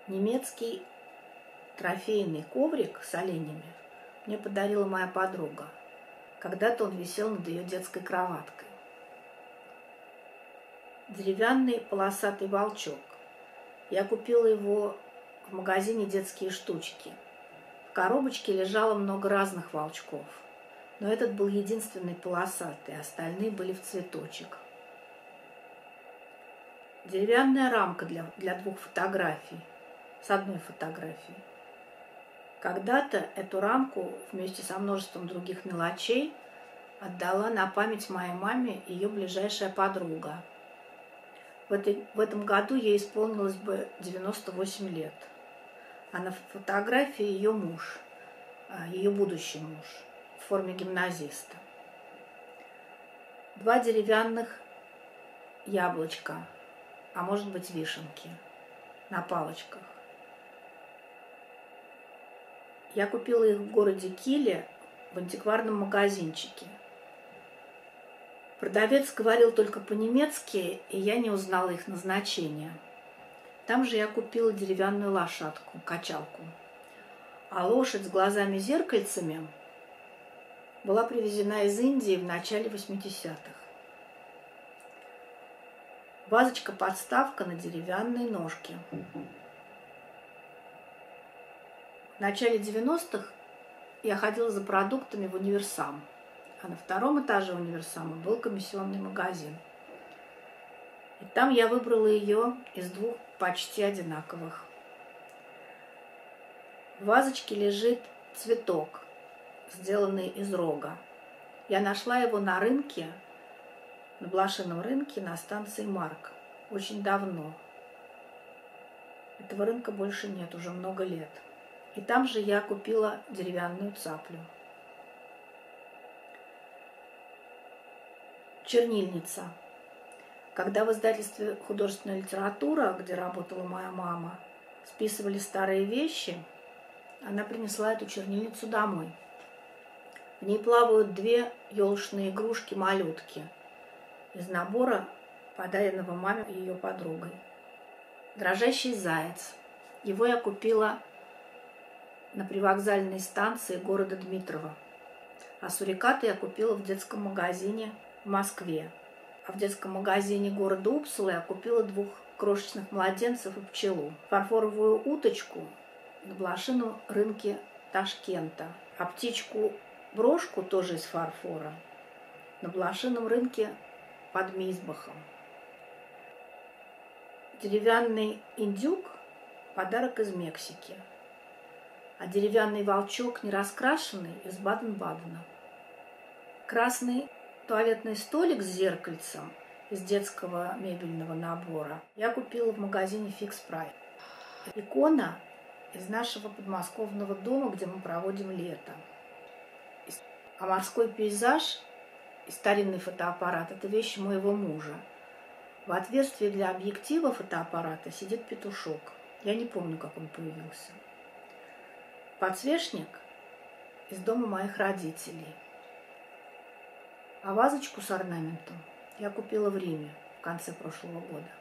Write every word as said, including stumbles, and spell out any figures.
Немецкий трофейный коврик с оленями мне подарила моя подруга. Когда-то он висел над ее детской кроваткой. Деревянный полосатый волчок. Я купила его в магазине «Детские штучки». В коробочке лежало много разных волчков, но этот был единственный полосатый, остальные были в цветочек. Деревянная рамка для, для двух фотографий, с одной фотографией. Когда-то эту рамку вместе со множеством других мелочей отдала на память моей маме ее ближайшая подруга. В, этой, в этом году ей исполнилось бы девяносто восемь лет. А на фотографии ее муж, ее будущий муж, в форме гимназиста. Два деревянных яблочка, а может быть вишенки, на палочках. Я купила их в городе Киле в антикварном магазинчике. Продавец говорил только по-немецки, и я не узнала их назначения. Там же я купила деревянную лошадку, качалку. А лошадь с глазами-зеркальцами была привезена из Индии в начале восьмидесятых. Вазочка-подставка на деревянной ножке. В начале девяностых я ходила за продуктами в универсам, а на втором этаже универсама был комиссионный магазин. И там я выбрала ее из двух почти одинаковых. В вазочке лежит цветок, сделанный из рога. Я нашла его на рынке, на блошином рынке на станции Марк. Очень давно. Этого рынка больше нет, уже много лет. И там же я купила деревянную цаплю. Чернильница. Когда в издательстве «Художественная литература», где работала моя мама, списывали старые вещи, она принесла эту чернильницу домой. В ней плавают две елочные игрушки-малютки из набора, подаренного маме ее подругой. Дрожащий заяц. Его я купила на привокзальной станции города Дмитрова. А сурикаты я купила в детском магазине в Москве. А в детском магазине города Упсала я купила двух крошечных младенцев и пчелу. Фарфоровую уточку на блошином рынке Ташкента. А птичку-брошку тоже из фарфора на блошином рынке под Мейсбахом. Деревянный индюк – подарок из Мексики. А деревянный волчок, не раскрашенный, из Баден-Бадена. Красный туалетный столик с зеркальцем из детского мебельного набора я купила в магазине Фикс Прайс. Икона из нашего подмосковного дома, где мы проводим лето. А морской пейзаж и старинный фотоаппарат – это вещи моего мужа. В отверстии для объектива фотоаппарата сидит петушок. Я не помню, как он появился. Подсвечник из дома моих родителей. А вазочку с орнаментом я купила в Риме в конце прошлого года.